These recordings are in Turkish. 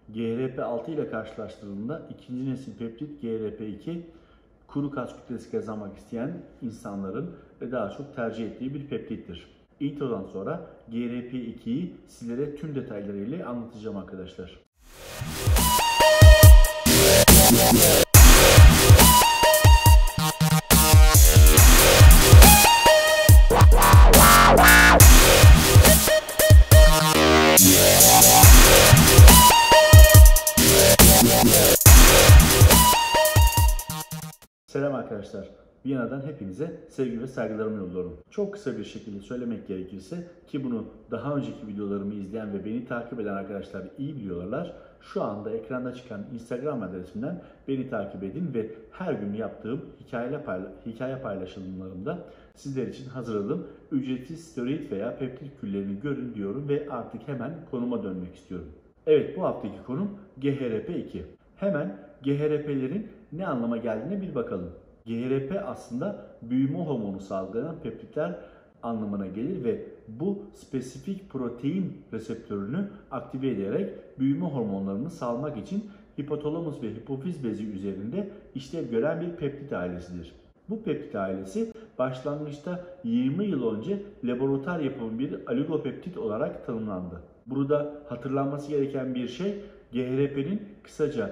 GHRP6 ile karşılaştırıldığında ikinci nesil peptit GHRP2 kuru kas kütlesi kazanmak isteyen insanların ve daha çok tercih ettiği bir peptittir. Introdan sonra GHRP2'yi sizlere tüm detaylarıyla anlatacağım arkadaşlar. Selam arkadaşlar. Viyana'dan hepinize sevgi ve saygılarımı yolluyorum. Çok kısa bir şekilde söylemek gerekirse ki bunu daha önceki videolarımı izleyen ve beni takip eden arkadaşlar iyi biliyorlar. Şu anda ekranda çıkan Instagram adresimden beni takip edin ve her gün yaptığım hikaye paylaşımlarımda sizler için hazırladığım ücretsiz steroid veya peptit küllerini görün diyorum ve artık hemen konuma dönmek istiyorum. Evet, bu haftaki konum GHRP2. Hemen GHRP'lerin ne anlama geldiğine bir bakalım. GHRP aslında büyüme hormonu salgılayan peptitler anlamına gelir ve bu spesifik protein reseptörünü aktive ederek büyüme hormonlarını salmak için hipotalamus ve hipofiz bezi üzerinde işlev gören bir peptit ailesidir. Bu peptit ailesi başlangıçta 20 yıl önce laboratuvar yapımı bir oligopeptit olarak tanımlandı. Burada hatırlanması gereken bir şey, GHRP'nin kısaca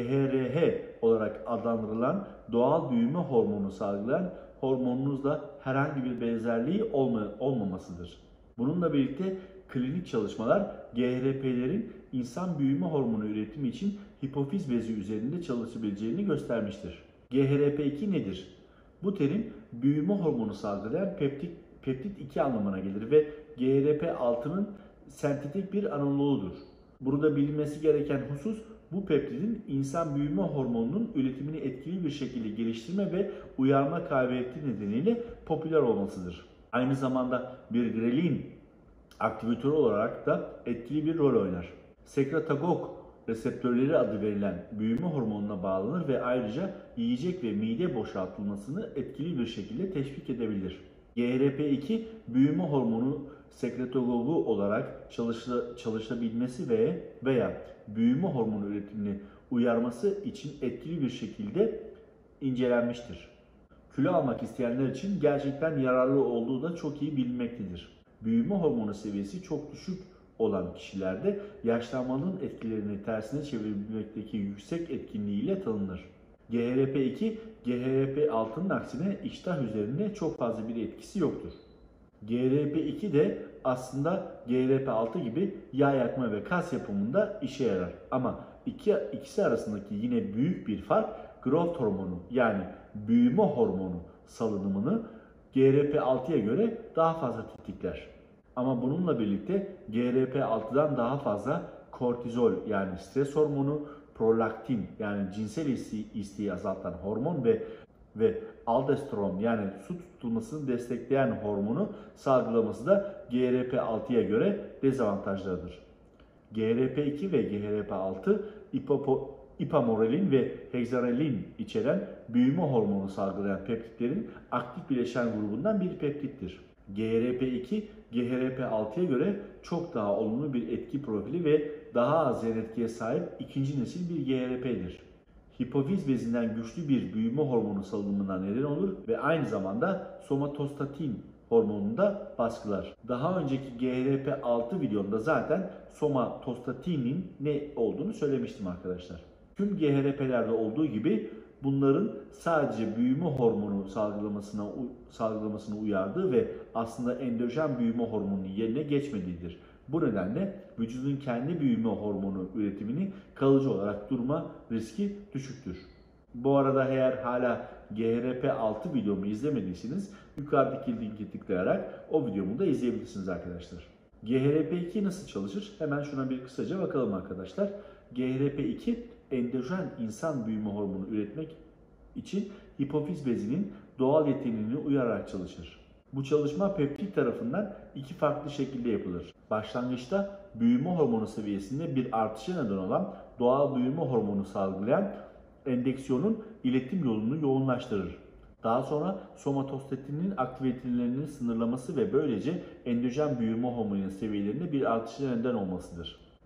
GHRH olarak adlandırılan doğal büyüme hormonu salgılayan hormonunuzla herhangi bir benzerliği olmamasıdır. Bununla birlikte klinik çalışmalar GHRP'lerin insan büyüme hormonu üretimi için hipofiz bezi üzerinde çalışabileceğini göstermiştir. GHRP2 nedir? Bu terim büyüme hormonu salgılayan peptit 2 anlamına gelir ve GHRP6'nın sentetik bir analoğudur. Burada bilinmesi gereken husus, bu peptidin insan büyüme hormonunun üretimini etkili bir şekilde geliştirme ve uyarma kabiliyeti nedeniyle popüler olmasıdır. Aynı zamanda bir grelin aktivatörü olarak da etkili bir rol oynar. Sekretagog reseptörleri adı verilen büyüme hormonuna bağlanır ve ayrıca yiyecek ve mide boşaltılmasını etkili bir şekilde teşvik edebilir. GHRP2 büyüme hormonu sekretagogu olarak çalışabilmesi veya büyüme hormonu üretimini uyarması için etkili bir şekilde incelenmiştir. Kilo almak isteyenler için gerçekten yararlı olduğu da çok iyi bilinmektedir. Büyüme hormonu seviyesi çok düşük olan kişilerde yaşlanmanın etkilerini tersine çevirmekteki yüksek etkinliğiyle tanınır. GHRP2, GHRP6'nın aksine iştah üzerinde çok fazla bir etkisi yoktur. GHRP2 de aslında GHRP6 gibi yağ yakma ve kas yapımında işe yarar. Ama ikisi arasındaki yine büyük bir fark, growth hormonu yani büyüme hormonu salınımını GHRP6'ya göre daha fazla tetikler. Ama bununla birlikte GHRP6'dan daha fazla kortizol yani stres hormonu, prolaktin yani cinsel isteği azaltan hormon ve aldosteron yani su tutulmasını destekleyen hormonu salgılaması da GHRP6'ya göre dezavantajlıdır. GHRP2 ve GHRP6 ipamorelin ve hexarelin içeren büyüme hormonu salgılayan peptitlerin aktif bileşen grubundan bir peptittir. GHRP2, GHRP6'ya göre çok daha olumlu bir etki profili ve daha az yan etkiye sahip ikinci nesil bir GHRP'dir. Hipofiz bezinden güçlü bir büyüme hormonu salınımına neden olur ve aynı zamanda somatostatin hormonunu da baskılar. Daha önceki GHRP6 videomda zaten somatostatinin ne olduğunu söylemiştim arkadaşlar. Tüm GHRP'lerde olduğu gibi bunların sadece büyüme hormonu salgılamasını uyardığı ve aslında endojen büyüme hormonunun yerine geçmediğidir. Bu nedenle vücudun kendi büyüme hormonu üretimini kalıcı olarak durma riski düşüktür. Bu arada eğer hala GHRP6 videomu izlemediyseniz yukarıdaki linki tıklayarak o videomu da izleyebilirsiniz arkadaşlar. GHRP2 nasıl çalışır? Hemen şuna bir kısaca bakalım arkadaşlar. GHRP2 endojen insan büyüme hormonu üretmek için hipofiz bezinin doğal yeteneğini uyararak çalışır. Bu çalışma peptit tarafından iki farklı şekilde yapılır. Başlangıçta büyüme hormonu seviyesinde bir artışa neden olan doğal büyüme hormonu salgılayan endeksiyonun iletim yolunu yoğunlaştırır. Daha sonra somatostatinin aktivitelerini sınırlaması ve böylece endojen büyüme hormonu seviyelerinde bir artışa neden olmasıdır.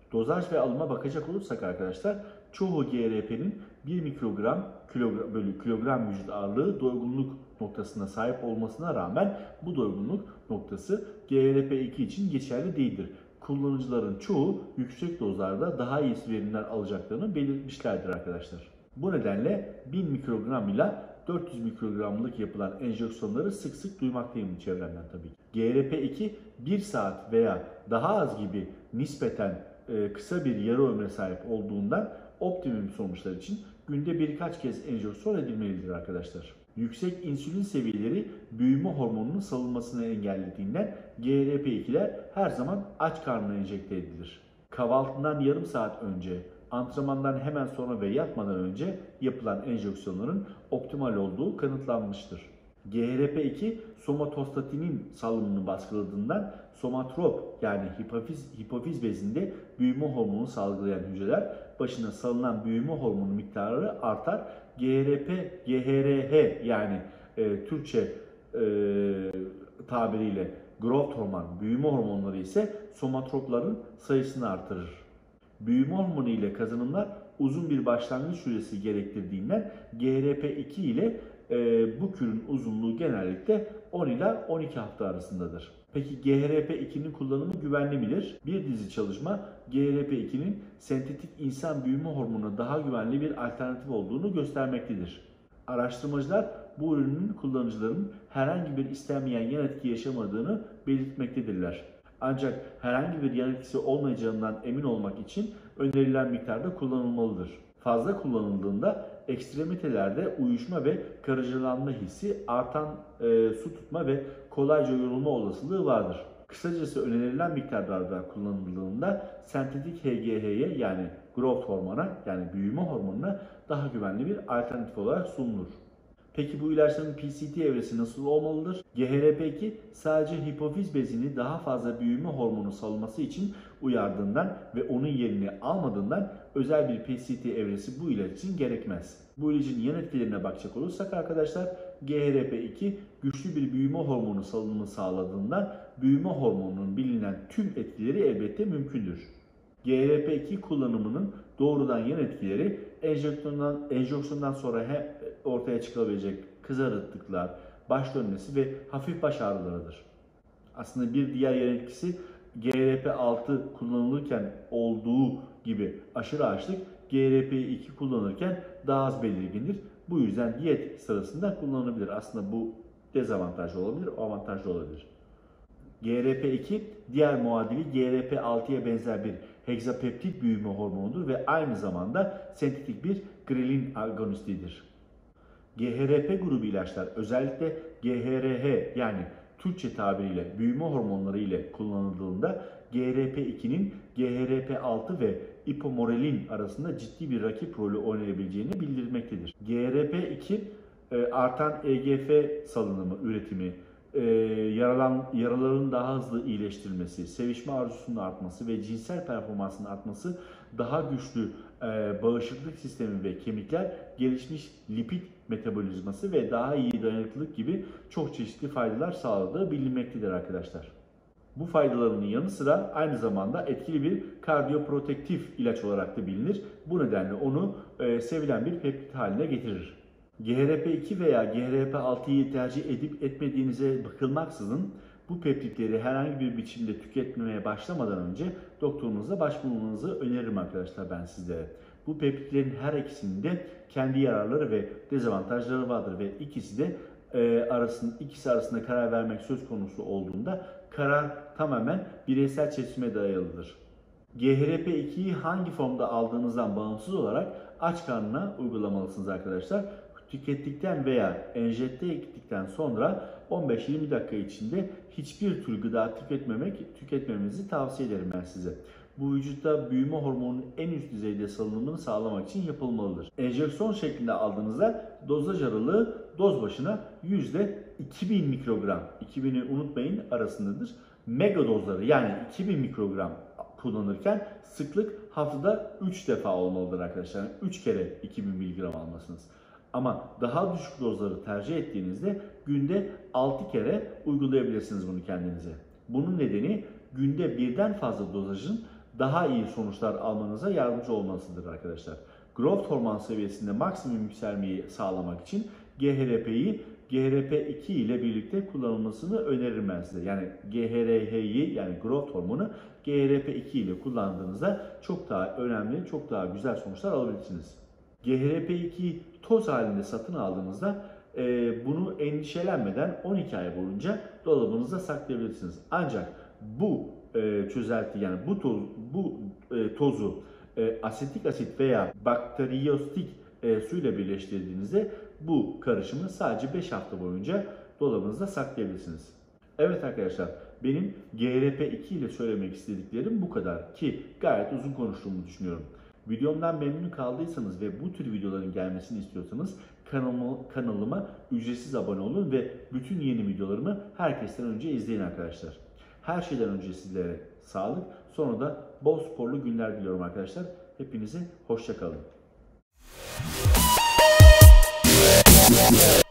Dozaj ve alıma bakacak olursak arkadaşlar, çoğu GRP'nin 1 mikrogram bölü kilogram vücut ağırlığı doygunluk noktasına sahip olmasına rağmen bu doygunluk noktası GRP2 için geçerli değildir. Kullanıcıların çoğu yüksek dozlarda daha iyi verimler alacaklarını belirtmişlerdir arkadaşlar. Bu nedenle 1000 mikrogram ile 400 mikrogramlık yapılan enjeksiyonları sık sık duymaktayım çevremden tabii. GRP2 1 saat veya daha az gibi nispeten kısa bir yarı ömre sahip olduğundan optimum sonuçlar için günde birkaç kez enjeksiyon edilmelidir arkadaşlar. Yüksek insülin seviyeleri büyüme hormonunun salınmasını engellediğinden GRP2'ler her zaman aç karnına enjekte edilir. Kahvaltından yarım saat önce, antrenmandan hemen sonra ve yatmadan önce yapılan enjeksiyonların optimal olduğu kanıtlanmıştır. GRP2 somatostatinin salınımını baskıladığından somatrop yani hipofiz bezinde büyüme hormonu salgılayan hücreler başına salınan büyüme hormonu miktarı artar. GHRH yani Türkçe tabiriyle growth hormon, büyüme hormonları ise somatropların sayısını artırır. Büyüme hormonu ile kazanımlar uzun bir başlangıç süresi gerektirdiğinden GRP2 ile bu kürün uzunluğu genellikle 10 ila 12 hafta arasındadır. Peki GHRP2'nin kullanımı güvenli midir? Bir dizi çalışma GHRP2'nin sentetik insan büyüme hormonuna daha güvenli bir alternatif olduğunu göstermektedir. Araştırmacılar bu ürünün kullanıcıların herhangi bir istenmeyen yan etki yaşamadığını belirtmektedirler. Ancak herhangi bir yan etkisi olmayacağından emin olmak için önerilen miktarda kullanılmalıdır. Fazla kullanıldığında ekstremitelerde uyuşma ve karıcılanma hissi, artan su tutma ve kolayca yorulma olasılığı vardır. Kısacası önerilen miktarlarda kullanıldığında sentetik HGH'ye yani growth hormona yani büyüme hormonuna daha güvenli bir alternatif olarak sunulur. Peki bu ilaçların PCT evresi nasıl olmalıdır? GHRP2 sadece hipofiz bezini daha fazla büyüme hormonu salınması için uyardığından ve onun yerini almadığından özel bir PCT evresi bu ilaç için gerekmez. Bu ilacın yan etkilerine bakacak olursak arkadaşlar, GHRP2 güçlü bir büyüme hormonu salınımı sağladığından büyüme hormonunun bilinen tüm etkileri elbette mümkündür. GHRP2 kullanımının doğrudan yan etkileri enjeksiyondan sonra ortaya çıkabilecek kızarıklıklar, baş dönmesi ve hafif baş ağrılarıdır. Aslında bir diğer yan etkisi GRP6 kullanılırken olduğu gibi aşırı açlık GRP2 kullanırken daha az belirgindir. Bu yüzden diyet sırasında kullanılabilir. Aslında bu dezavantajlı olabilir, avantajlı olabilir. GRP2 diğer muadili GRP6'ya benzer bir hegzapeptit büyüme hormonudur ve aynı zamanda sentetik bir grelin agonistidir. GHRP grubu ilaçlar özellikle GHRH yani Türkçe tabiriyle büyüme hormonları ile kullanıldığında GRP2'nin GHRP6 ve ipomorelin arasında ciddi bir rakip rolü oynayabileceğini bildirmektedir. GRP2 artan EGF salınımı, üretimi, yaraların daha hızlı iyileştirilmesi, sevişme arzusunun artması ve cinsel performansın artması, daha güçlü bağışıklık sistemi ve kemikler, gelişmiş lipid metabolizması ve daha iyi dayanıklılık gibi çok çeşitli faydalar sağladığı bilinmektedir arkadaşlar. Bu faydalarının yanı sıra aynı zamanda etkili bir kardiyoprotektif ilaç olarak da bilinir. Bu nedenle onu sevilen bir peptit haline getirir. GHRP2 veya GHRP6'yı tercih edip etmediğinize bakılmaksızın bu peptitleri herhangi bir biçimde tüketmeye başlamadan önce doktorunuza başvurmanızı öneririm arkadaşlar ben sizlere. Bu peptitlerin her ikisinin de kendi yararları ve dezavantajları vardır ve ikisi arasında karar vermek söz konusu olduğunda karar tamamen bireysel seçime dayalıdır. GHRP2'yi hangi formda aldığınızdan bağımsız olarak aç karnına uygulamalısınız arkadaşlar. Tükettikten veya enjekte ettikten sonra 15-20 dakika içinde hiçbir tür gıda tüketmemenizi tavsiye ederim ben size. Bu vücutta büyüme hormonunun en üst düzeyde salınımını sağlamak için yapılmalıdır. Enjeksiyon şeklinde aldığınızda dozaj aralığı doz başına %2000 mikrogram, 2000'i unutmayın arasındadır. Mega dozları yani 2000 mikrogram kullanırken sıklık haftada 3 defa olmalıdır arkadaşlar. Yani 3 kere 2000 mg almalısınız. Ama daha düşük dozları tercih ettiğinizde günde 6 kere uygulayabilirsiniz bunu kendinize. Bunun nedeni günde birden fazla dozajın daha iyi sonuçlar almanıza yardımcı olmasıdır arkadaşlar. Growth hormon seviyesinde maksimum yükselmeyi sağlamak için GHRP'yi GHRP2 ile birlikte kullanılmasını öneririm ben size. Yani GHRH'yi yani growth hormonu GHRP2 ile kullandığınızda çok daha önemli, çok daha güzel sonuçlar alabilirsiniz. GHRP2'yi toz halinde satın aldığınızda bunu endişelenmeden 12 ay boyunca dolabınızda saklayabilirsiniz. Ancak bu çözelti yani bu tozu asetik asit veya bakteriyostik suyla birleştirdiğinizde bu karışımı sadece 5 hafta boyunca dolabınızda saklayabilirsiniz. Evet arkadaşlar, benim GRP2 ile söylemek istediklerim bu kadar ki gayet uzun konuştuğumu düşünüyorum. Videomdan memnun kaldıysanız ve bu tür videoların gelmesini istiyorsanız kanalıma ücretsiz abone olun ve bütün yeni videolarımı herkesten önce izleyin arkadaşlar. Her şeyden önce sizlere sağlık, sonra da bol sporlu günler diliyorum arkadaşlar. Hepinize hoşça kalın.